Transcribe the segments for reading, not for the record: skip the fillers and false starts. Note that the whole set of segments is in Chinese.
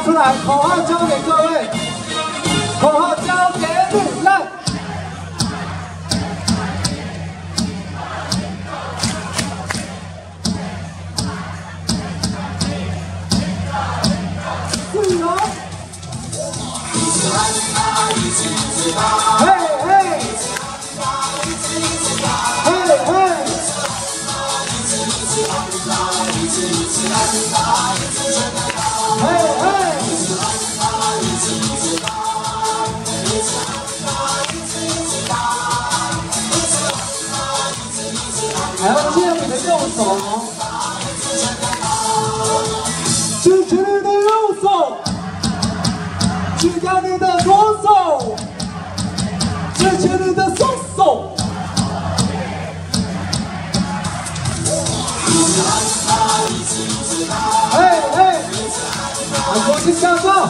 出来，口号交给各位，口号交给你来。自由。嘿嘿。嘿嘿。嘿嘿。 还要借你的右手，举起你的右手，举掉你的左手，举起你的双手。嘿嘿，让国旗向上。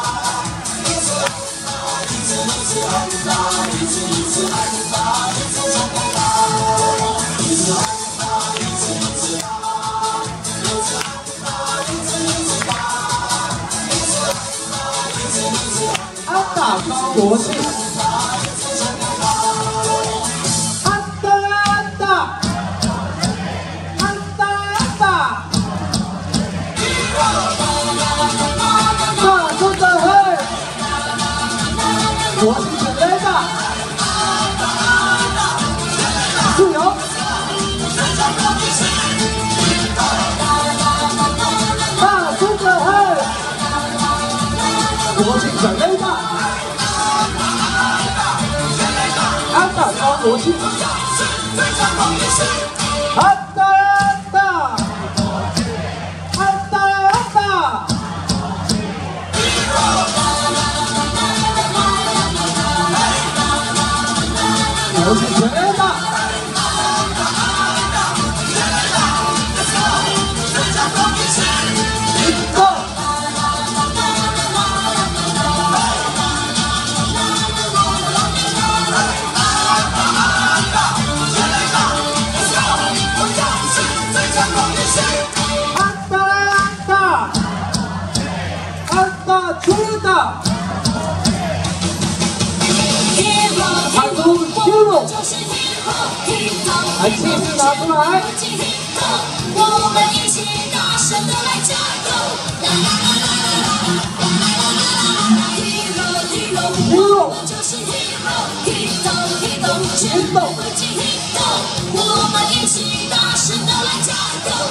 安打高国庆，安打安打，安打安打，大中的嘿，国庆准备的，自由。 国庆准备的，安打高国庆，安打安打，安打安打，国庆准备的，走。 出的，喊出 hero， 来气势拿出来。我们一起大声的来加油！hero， 就是 hero， 我们一起大声的来加油！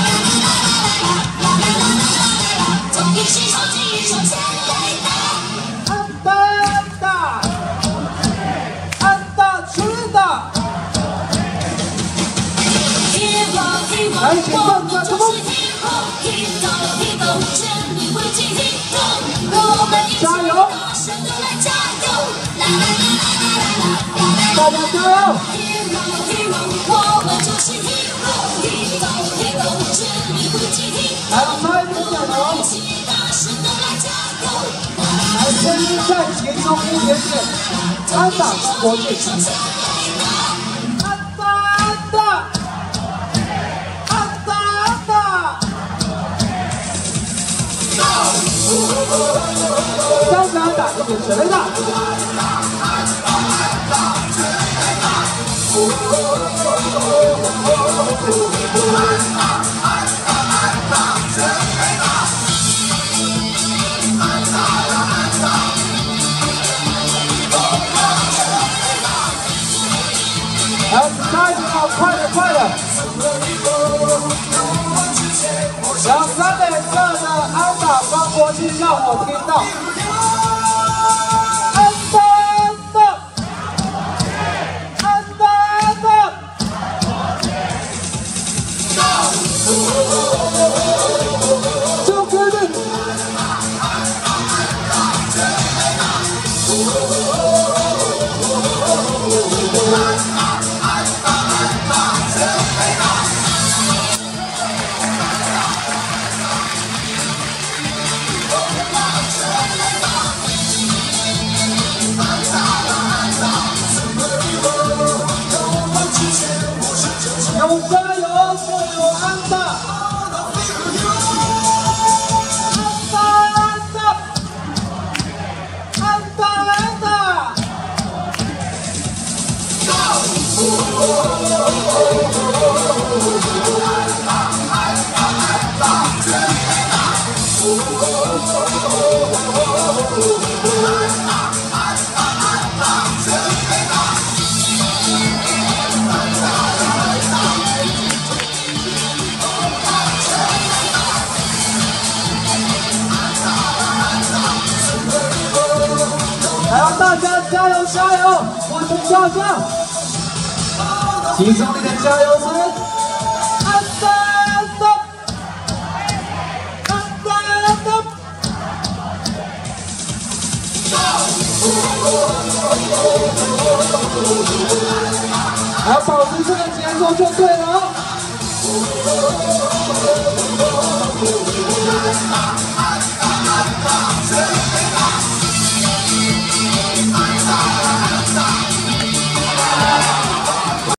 从一起超级英雄前来打，安打安打，安打出的，来，请放下什么？加油！大家加油！来，拍一点头。 来，声音再集中一点点，安打高国庆，安打安打，安打安打，三个安打一点全垒打。来，下一个，快点，快点！两三垒侧的安打高国庆，让我听到。安打，安打，安打，安打。就可以。 还要大家加油加油！我是教教，其中你的加油声，安打安打安打安打，还要保持这个节奏就对了。